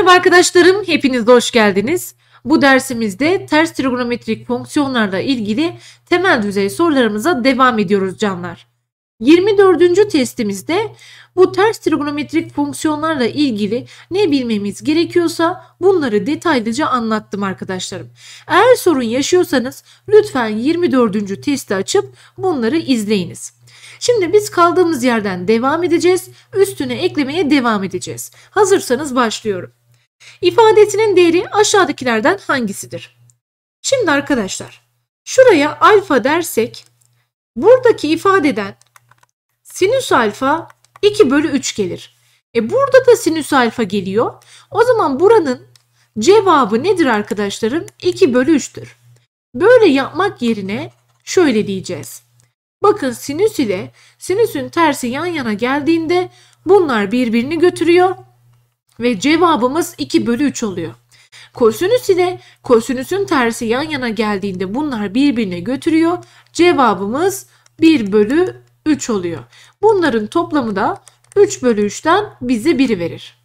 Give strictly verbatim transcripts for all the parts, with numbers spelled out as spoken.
Merhaba arkadaşlarım, hepiniz hoş geldiniz. Bu dersimizde ters trigonometrik fonksiyonlarla ilgili temel düzey sorularımıza devam ediyoruz canlar. yirmi dördüncü testimizde bu ters trigonometrik fonksiyonlarla ilgili ne bilmemiz gerekiyorsa bunları detaylıca anlattım arkadaşlarım. Eğer sorun yaşıyorsanız lütfen yirmi dördüncü testi açıp bunları izleyiniz. Şimdi biz kaldığımız yerden devam edeceğiz. Üstüne eklemeye devam edeceğiz. Hazırsanız başlıyorum. İfadesinin değeri aşağıdakilerden hangisidir? Şimdi arkadaşlar şuraya alfa dersek buradaki ifadeden sinüs alfa iki bölü üç gelir. E burada da sinüs alfa geliyor. O zaman buranın cevabı nedir arkadaşlarım? iki bölü üç'tür. Böyle yapmak yerine şöyle diyeceğiz. Bakın sinüs ile sinüsün tersi yan yana geldiğinde bunlar birbirini götürüyor ve cevabımız iki bölü üç oluyor. Kosinüs ile kosinüsün tersi yan yana geldiğinde bunlar birbirine götürüyor. Cevabımız bir bölü üç oluyor. Bunların toplamı da üç bölü üç'ten bize biri verir.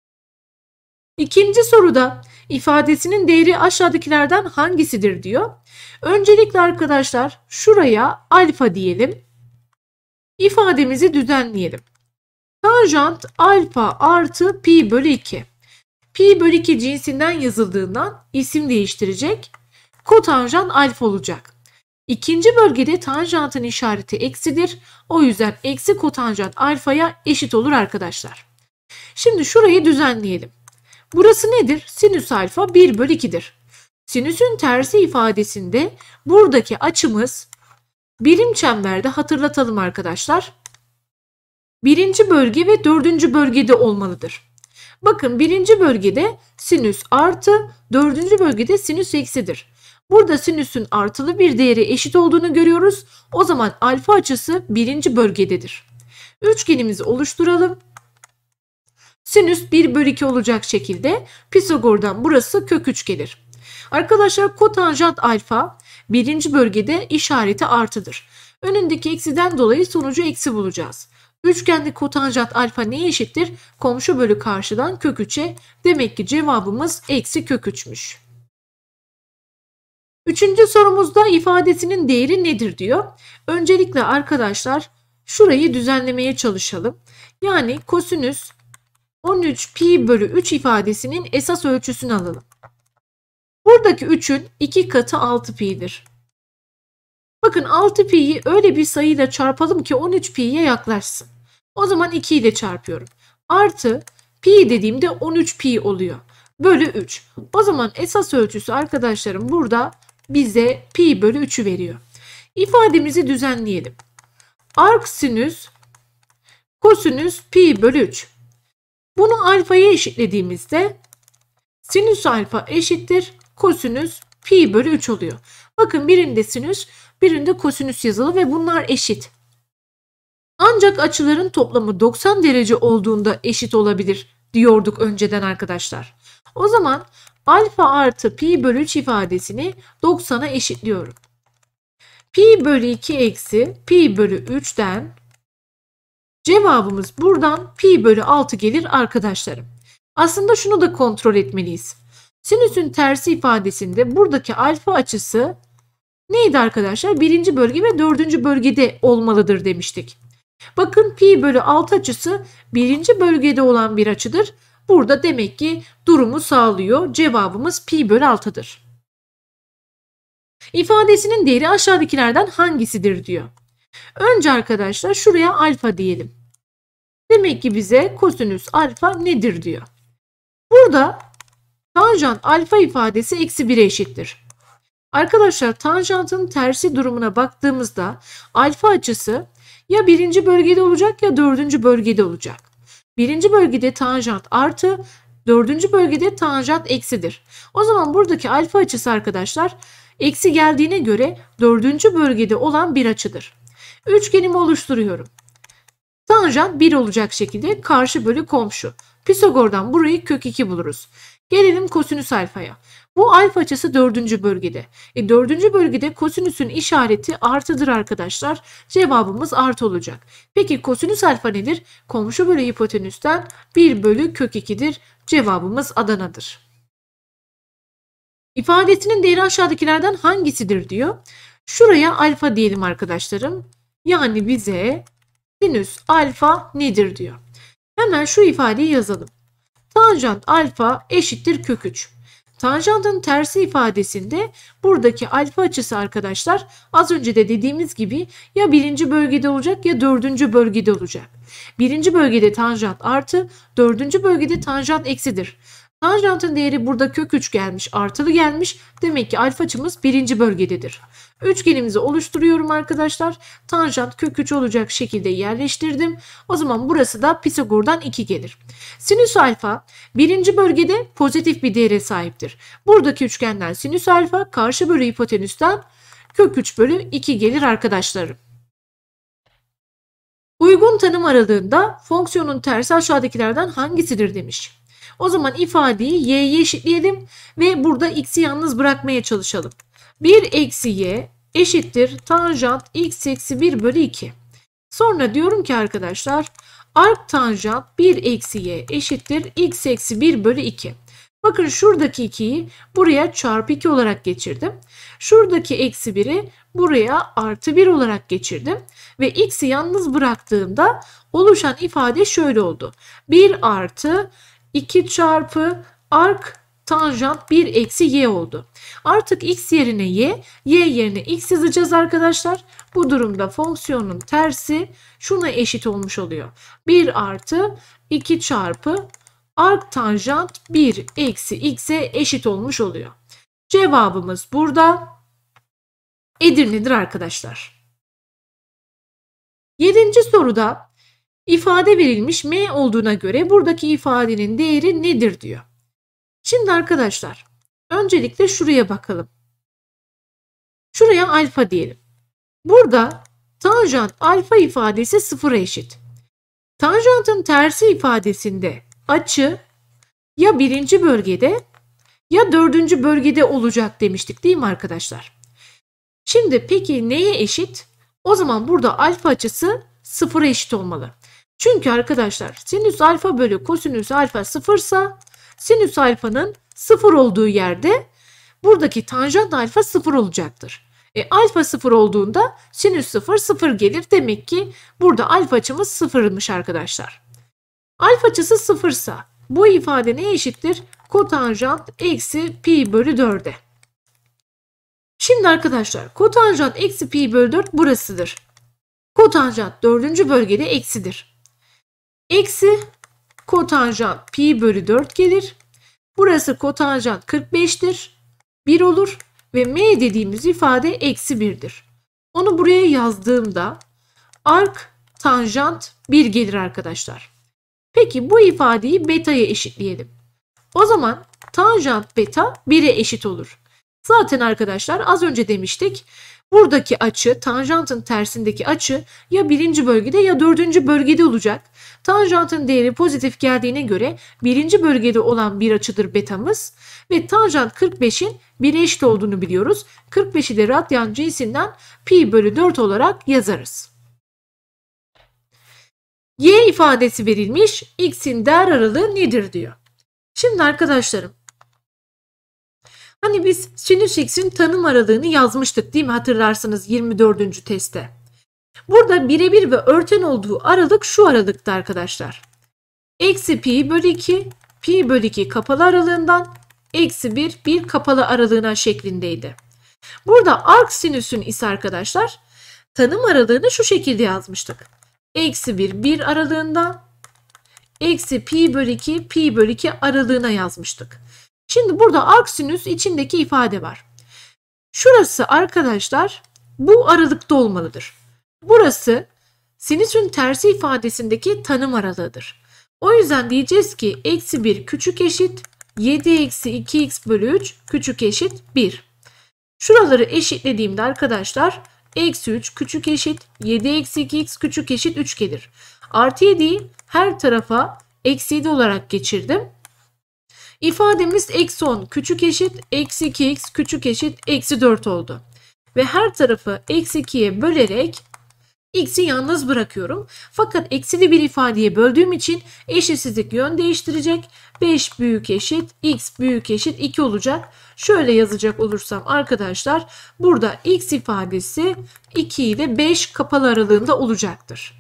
İkinci soruda ifadesinin değeri aşağıdakilerden hangisidir diyor. Öncelikle arkadaşlar şuraya alfa diyelim. İfademizi düzenleyelim. Tanjant alfa artı pi bölü iki. Pi bölü iki cinsinden yazıldığından isim değiştirecek. Kotanjant alfa olacak. İkinci bölgede tanjantın işareti eksidir. O yüzden eksi kotanjant alfaya eşit olur arkadaşlar. Şimdi şurayı düzenleyelim. Burası nedir? Sinüs alfa bir bölü iki'dir. Sinüsün tersi ifadesinde buradaki açımız birim çemberde hatırlatalım arkadaşlar. Birinci bölge ve dördüncü bölgede olmalıdır. Bakın birinci bölgede sinüs artı, dördüncü bölgede sinüs eksidir. Burada sinüsün artılı bir değeri eşit olduğunu görüyoruz. O zaman alfa açısı birinci bölgededir. Üçgenimizi oluşturalım. Sinüs bir bölü iki olacak şekilde Pisagor'dan burası kök üç gelir. Arkadaşlar kotanjant alfa birinci bölgede işareti artıdır. Önündeki eksiden dolayı sonucu eksi bulacağız. Üçgende kotanjant alfa neye eşittir? Komşu bölü karşıdan kök üç'e. Demek ki cevabımız eksi kök üç'müş. Üçüncü sorumuzda ifadesinin değeri nedir diyor. Öncelikle arkadaşlar şurayı düzenlemeye çalışalım. Yani kosinüs on üç pi bölü üç ifadesinin esas ölçüsünü alalım. Buradaki üç'ün iki katı altı pi'dir. Bakın altı pi'yi öyle bir sayıyla çarpalım ki on üç pi'ye yaklaşsın. O zaman iki ile çarpıyorum. Artı pi dediğimde on üç pi oluyor. Bölü üç. O zaman esas ölçüsü arkadaşlarım burada bize pi bölü üç'ü veriyor. İfademizi düzenleyelim. Arc sinüs kosinüs pi bölü üç. Bunu alfaya eşitlediğimizde sinüs alfa eşittir kosinüs pi bölü üç oluyor. Bakın birinde sinüs, birinde kosinüs yazılı ve bunlar eşit. Ancak açıların toplamı doksan derece olduğunda eşit olabilir diyorduk önceden arkadaşlar. O zaman alfa artı pi bölü üç ifadesini doksan'a eşitliyorum. Pi bölü iki eksi pi bölü üç'ten cevabımız buradan pi bölü altı gelir arkadaşlarım. Aslında şunu da kontrol etmeliyiz. Sinüsün tersi ifadesinde buradaki alfa açısı neydi arkadaşlar? Birinci bölge ve dördüncü bölgede olmalıdır demiştik. Bakın pi bölü altı açısı birinci bölgede olan bir açıdır. Burada demek ki durumu sağlıyor. Cevabımız pi bölü altı'dır. İfadesinin değeri aşağıdakilerden hangisidir diyor. Önce arkadaşlar şuraya alfa diyelim. Demek ki bize kosinüs alfa nedir diyor. Burada tanjant alfa ifadesi eksi bir'e eşittir. Arkadaşlar tanjantın tersi durumuna baktığımızda alfa açısı ya birinci bölgede olacak ya dördüncü bölgede olacak. Birinci bölgede tanjant artı, dördüncü bölgede tanjant eksidir. O zaman buradaki alfa açısı arkadaşlar eksi geldiğine göre dördüncü bölgede olan bir açıdır. Üçgenimi oluşturuyorum. Tanjant bir olacak şekilde karşı bölü komşu. Pisagor'dan burayı kök iki buluruz. Gelelim kosinüs alfaya. Bu alfa açısı dördüncü bölgede. E, dördüncü bölgede kosinüsün işareti artıdır arkadaşlar. Cevabımız artı olacak. Peki kosinüs alfa nedir? Komşu bölü hipotenüsten bir bölü kök iki'dir. Cevabımız Adana'dır. İfadesinin değeri aşağıdakilerden hangisidir diyor. Şuraya alfa diyelim arkadaşlarım. Yani bize sinüs alfa nedir diyor. Hemen şu ifadeyi yazalım. Tanjant alfa eşittir kök üç. Tanjantın tersi ifadesinde buradaki alfa açısı arkadaşlar az önce de dediğimiz gibi ya birinci bölgede olacak ya dördüncü bölgede olacak. Birinci bölgede tanjant artı, dördüncü bölgede tanjant eksidir. Tanjantın değeri burada kök üç gelmiş, artılı gelmiş. Demek ki alfa açımız birinci bölgededir. Üçgenimizi oluşturuyorum arkadaşlar. Tanjant kök üç olacak şekilde yerleştirdim. O zaman burası da Pisagor'dan iki gelir. Sinüs alfa birinci bölgede pozitif bir değere sahiptir. Buradaki üçgenden sinüs alfa karşı bölü hipotenüsten kök üç bölü iki gelir arkadaşlarım. Uygun tanım aralığında fonksiyonun tersi aşağıdakilerden hangisidir demiş. O zaman ifadeyi y'ye eşitleyelim ve burada x'i yalnız bırakmaya çalışalım. bir eksi y eşittir tanjant x eksi bir bölü iki. Sonra diyorum ki arkadaşlar arc tanjant bir eksi y eşittir x eksi bir bölü iki. Bakın şuradaki ikiyi buraya çarpı iki olarak geçirdim. Şuradaki eksi biri buraya artı bir olarak geçirdim. Ve x'i yalnız bıraktığımda oluşan ifade şöyle oldu. bir artı iki çarpı arc tanjant bir eksi y oldu. Artık x yerine y, y yerine x yazacağız arkadaşlar. Bu durumda fonksiyonun tersi şuna eşit olmuş oluyor. bir artı iki çarpı arc tanjant bir eksi x'e eşit olmuş oluyor. Cevabımız burada Edirne'dir arkadaşlar. Yedinci soruda ifade verilmiş m olduğuna göre buradaki ifadenin değeri nedir diyor. Şimdi arkadaşlar öncelikle şuraya bakalım. Şuraya alfa diyelim. Burada tanjant alfa ifadesi sıfıra eşit. Tanjantın tersi ifadesinde açı ya birinci bölgede ya dördüncü bölgede olacak demiştik değil mi arkadaşlar? Şimdi peki neye eşit? O zaman burada alfa açısı sıfıra eşit olmalı. Çünkü arkadaşlar sinüs alfa bölü kosinüs alfa sıfırsa sinüs alfanın sıfır olduğu yerde buradaki tanjant alfa sıfır olacaktır. E, alfa sıfır olduğunda sinüs sıfır sıfır gelir. Demek ki burada alfa açımız sıfırmış arkadaşlar. Alfa açısı sıfırsa bu ifade neye eşittir? Kotanjant eksi pi bölü dört'e. Şimdi arkadaşlar kotanjant eksi pi bölü dört burasıdır. Kotanjant dördüncü bölgede eksidir. Eksi kotanjant pi bölü dört gelir. Burası kotanjant kırk beş'tir. bir olur ve m dediğimiz ifade eksi bir'dir. Onu buraya yazdığımda arc tanjant bir gelir arkadaşlar. Peki bu ifadeyi beta'ya eşitleyelim. O zaman tanjant beta bir'e eşit olur. Zaten arkadaşlar az önce demiştik. Buradaki açı, tanjantın tersindeki açı ya birinci bölgede ya dördüncü bölgede olacak. Tanjantın değeri pozitif geldiğine göre birinci bölgede olan bir açıdır betamız. Ve tanjant kırk beş'in bir'e eşit olduğunu biliyoruz. kırk beş'i de radyan cinsinden pi bölü dört olarak yazarız. Y ifadesi verilmiş. X'in değer aralığı nedir diyor. Şimdi arkadaşlarım. Hani biz sinüs x'in tanım aralığını yazmıştık değil mi? Hatırlarsınız yirmi dördüncü testte. Burada birebir ve örten olduğu aralık şu aralıkta arkadaşlar. Eksi pi bölü iki, pi bölü iki kapalı aralığından eksi bir, bir kapalı aralığına şeklindeydi. Burada arc sinüsün ise arkadaşlar tanım aralığını şu şekilde yazmıştık. Eksi bir, bir aralığından eksi pi bölü iki, pi bölü iki aralığına yazmıştık. Şimdi burada arc sinüs içindeki ifade var. Şurası arkadaşlar bu aralıkta olmalıdır. Burası sinüsün tersi ifadesindeki tanım aralığıdır. O yüzden diyeceğiz ki eksi bir küçük eşit yedi eksi iki x bölü üç küçük eşit bir. Şuraları eşitlediğimde arkadaşlar eksi üç küçük eşit yedi eksi iki x küçük eşit üç gelir. Artı yedi'yi her tarafa eksi yedi olarak geçirdim. İfademiz eksi on küçük eşit eksi iki x küçük eşit eksi dört oldu. Ve her tarafı eksi ikiye bölerek x'i yalnız bırakıyorum. Fakat eksili bir ifadeye böldüğüm için eşitsizlik yön değiştirecek. beş büyük eşit x büyük eşit iki olacak. Şöyle yazacak olursam arkadaşlar burada x ifadesi iki ile beş kapalı aralığında olacaktır.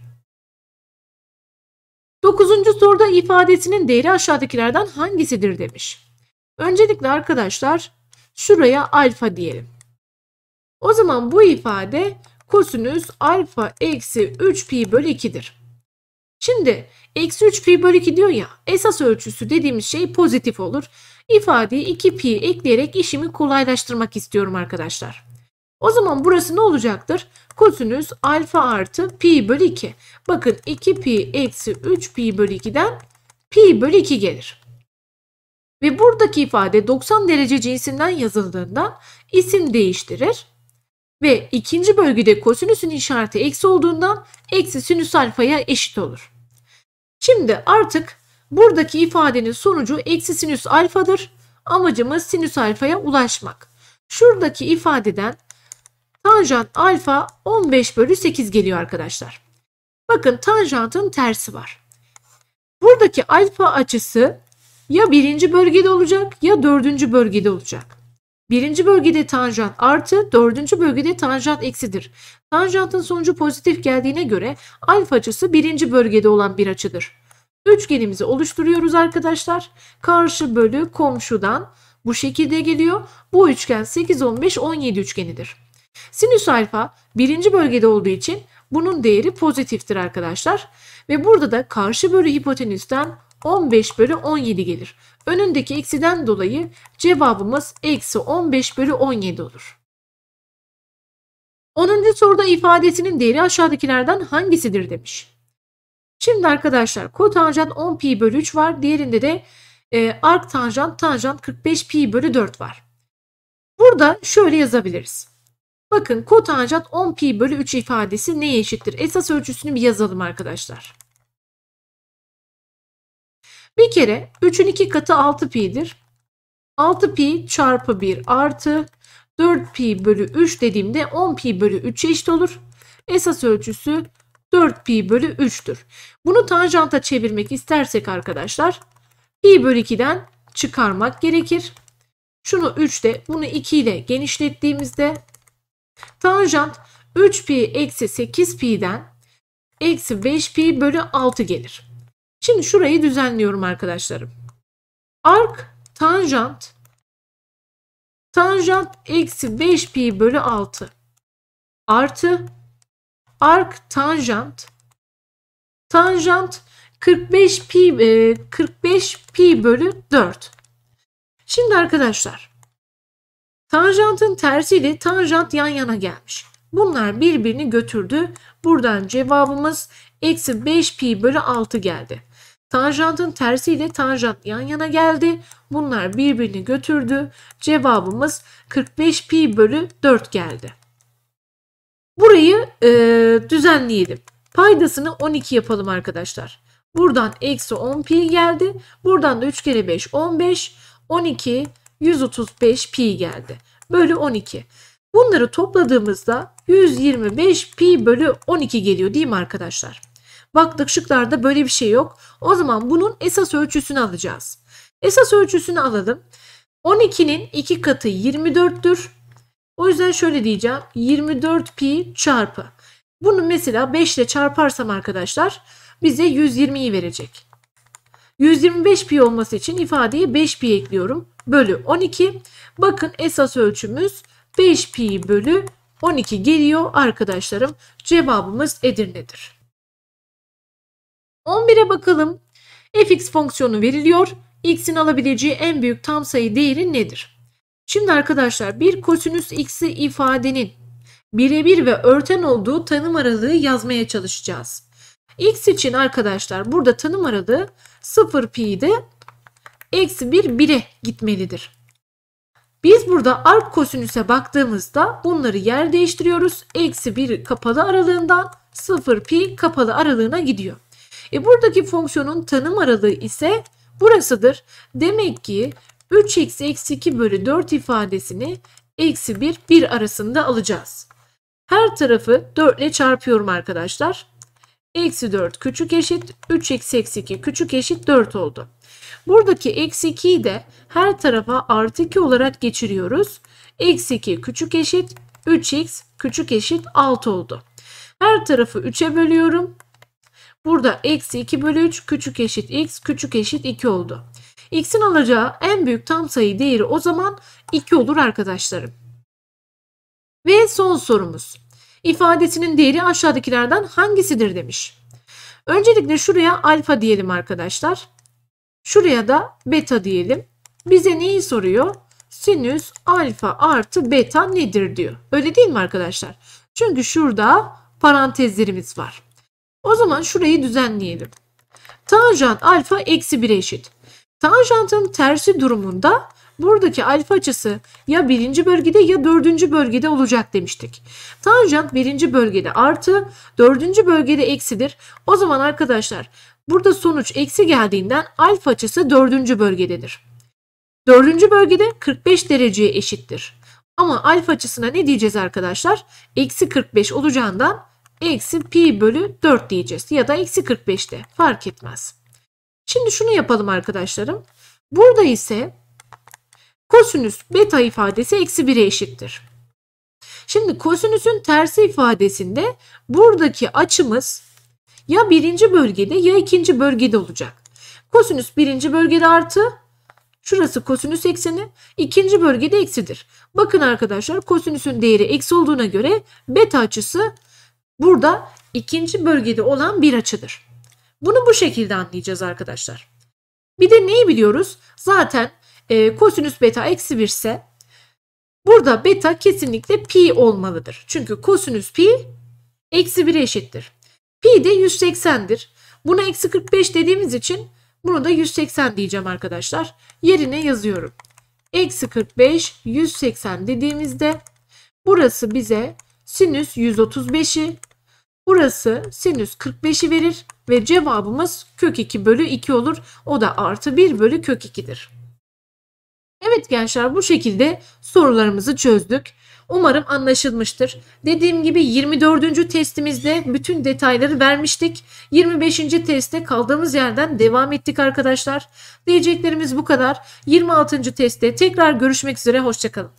dokuzuncu soruda ifadesinin değeri aşağıdakilerden hangisidir demiş. Öncelikle arkadaşlar şuraya alfa diyelim. O zaman bu ifade kosinüs alfa eksi üç pi bölü iki'dir. Şimdi eksi üç pi bölü iki diyor ya, esas ölçüsü dediğimiz şey pozitif olur. İfadeyi iki pi ekleyerek işimi kolaylaştırmak istiyorum arkadaşlar. O zaman burası ne olacaktır? Kosinüs alfa artı pi bölü iki. Bakın iki pi eksi üç pi bölü iki'den pi bölü iki gelir. Ve buradaki ifade doksan derece cinsinden yazıldığından isim değiştirir. Ve ikinci bölgede kosinüsün işareti eksi olduğundan eksi sinüs alfaya eşit olur. Şimdi artık buradaki ifadenin sonucu eksi sinüs alfadır. Amacımız sinüs alfaya ulaşmak. Şuradaki ifadeden tanjant alfa on beş bölü sekiz geliyor arkadaşlar. Bakın tanjantın tersi var. Buradaki alfa açısı ya birinci bölgede olacak ya dördüncü bölgede olacak. Birinci bölgede tanjant artı, dördüncü bölgede tanjant eksidir. Tanjantın sonucu pozitif geldiğine göre alfa açısı birinci bölgede olan bir açıdır. Üçgenimizi oluşturuyoruz arkadaşlar. Karşı bölü komşudan bu şekilde geliyor. Bu üçgen sekiz, on beş, on yedi üçgenidir. Sinüs alfa birinci bölgede olduğu için bunun değeri pozitiftir arkadaşlar. Ve burada da karşı bölü hipotenüsten on beş bölü on yedi gelir. Önündeki eksiden dolayı cevabımız eksi on beş bölü on yedi olur. onuncu soruda ifadesinin değeri aşağıdakilerden hangisidir demiş. Şimdi arkadaşlar kotanjant on pi bölü üç var. Diğerinde de e, arc tanjant tanjant kırk beş pi bölü dört var. Burada şöyle yazabiliriz. Bakın kotanjant on pi bölü üç ifadesi neye eşittir? Esas ölçüsünü bir yazalım arkadaşlar. Bir kere üçün iki katı altı pi'dir. altı pi çarpı bir artı dört pi bölü üç dediğimde on pi bölü üç'e eşit olur. Esas ölçüsü dört pi bölü üç'tür. Bunu tanjanta çevirmek istersek arkadaşlar pi bölü iki'den çıkarmak gerekir. Şunu üç'te bunu iki ile genişlettiğimizde tanjant üç pi eksi sekiz pi'den eksi beş pi bölü altı gelir. Şimdi şurayı düzenliyorum arkadaşlarım. Arc tanjant tanjant eksi beş pi bölü altı artı arc tanjant tanjant kırk beş pi kırk beş pi bölü dört. Şimdi arkadaşlar tanjantın tersiyle tanjant yan yana gelmiş. Bunlar birbirini götürdü. Buradan cevabımız eksi beş pi bölü altı geldi. Tanjantın tersiyle tanjant yan yana geldi. Bunlar birbirini götürdü. Cevabımız kırk beş pi bölü dört geldi. Burayı e, düzenleyelim. Paydasını on iki yapalım arkadaşlar. Buradan eksi on pi geldi. Buradan da üç kere beş on beş. on iki yüz otuz beş pi geldi. Bölü on iki. Bunları topladığımızda yüz yirmi beş pi bölü on iki geliyor değil mi arkadaşlar? Baktık şıklarda böyle bir şey yok. O zaman bunun esas ölçüsünü alacağız. Esas ölçüsünü alalım. on iki'nin iki katı yirmi dört'tür. O yüzden şöyle diyeceğim. yirmi dört pi çarpı. Bunu mesela beş ile çarparsam arkadaşlar bize yüz yirmi'yi verecek. yüz yirmi beş pi olması için ifadeye beş pi ekliyorum. Bölü on iki. Bakın esas ölçümüz beş pi bölü on iki geliyor arkadaşlarım. Cevabımız Edirne'dir. on bir'e bakalım. Fx fonksiyonu veriliyor. X'in alabileceği en büyük tam sayı değeri nedir? Şimdi arkadaşlar bir kosinüs x'i ifadenin birebir ve örten olduğu tanım aralığı yazmaya çalışacağız. X için arkadaşlar burada tanım aralığı sıfır pi'de eksi bir bir'e gitmelidir. Biz burada arc kosinüse baktığımızda bunları yer değiştiriyoruz. Eksi bir kapalı aralığından sıfır pi kapalı aralığına gidiyor. E buradaki fonksiyonun tanım aralığı ise burasıdır. Demek ki üç x eksi iki bölü dört ifadesini eksi bir, bir arasında alacağız. Her tarafı dört ile çarpıyorum arkadaşlar. Eksi dört küçük eşit üç x eksi iki küçük eşit dört oldu. Buradaki eksi ikiyi de her tarafa artı iki olarak geçiriyoruz. Eksi iki küçük eşit üç x küçük eşit altı oldu. Her tarafı üçe bölüyorum. Burada eksi iki bölü üç küçük eşit x küçük eşit iki oldu. X'in alacağı en büyük tam sayı değeri o zaman iki olur arkadaşlarım. Ve son sorumuz. İfadesinin değeri aşağıdakilerden hangisidir demiş. Öncelikle şuraya alfa diyelim arkadaşlar. Şuraya da beta diyelim. Bize neyi soruyor? Sinüs alfa artı beta nedir diyor. Öyle değil mi arkadaşlar? Çünkü şurada parantezlerimiz var. O zaman şurayı düzenleyelim. Tanjant alfa eksi bire eşit. Tanjantın tersi durumunda buradaki alfa açısı ya birinci bölgede ya dördüncü bölgede olacak demiştik. Tanjant birinci bölgede artı, dördüncü bölgede eksidir. O zaman arkadaşlar burada sonuç eksi geldiğinden alfa açısı dördüncü bölgededir. Dördüncü bölgede kırk beş dereceye eşittir. Ama alfa açısına ne diyeceğiz arkadaşlar? Eksi kırk beş olacağından eksi pi bölü dört diyeceğiz. Ya da eksi kırk beşte fark etmez. Şimdi şunu yapalım arkadaşlarım. Burada ise kosinüs beta ifadesi eksi bire eşittir. Şimdi kosinüsün tersi ifadesinde buradaki açımız ya birinci bölgede ya ikinci bölgede olacak. Kosinüs birinci bölgede artı, şurası kosinüs ekseni, ikinci bölgede eksidir. Bakın arkadaşlar kosinüsün değeri eksi olduğuna göre beta açısı burada ikinci bölgede olan bir açıdır. Bunu bu şekilde anlayacağız arkadaşlar. Bir de neyi biliyoruz? Zaten e, kosinüs beta eksi bir ise burada beta kesinlikle pi olmalıdır. Çünkü kosinüs pi eksi bire eşittir. Pi de yüz seksendir. Buna eksi kırk beş dediğimiz için bunu da yüz seksen diyeceğim arkadaşlar. Yerine yazıyorum. Eksi kırk beş, yüz seksen dediğimizde burası bize sinüs yüz otuz beşi, burası sinüs kırk beşi verir ve cevabımız kök iki bölü iki olur. O da artı bir bölü kök ikidir. Evet gençler, bu şekilde sorularımızı çözdük. Umarım anlaşılmıştır. Dediğim gibi yirmi dördüncü testimizde bütün detayları vermiştik. yirmi beşinci testte kaldığımız yerden devam ettik arkadaşlar. Diyeceklerimiz bu kadar. yirmi altıncı testte tekrar görüşmek üzere. Hoşça kalın.